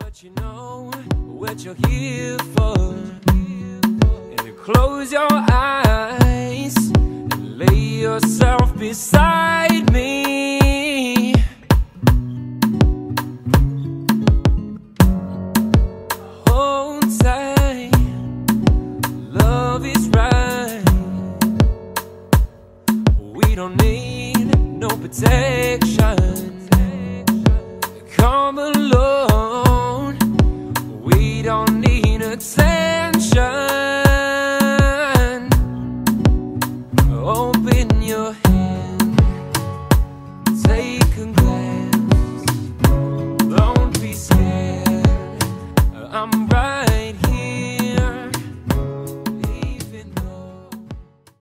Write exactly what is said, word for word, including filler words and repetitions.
But you know what you're here for. And you close your eyes and lay yourself beside me. Hold tight, love is right. We don't need no protection. Come along.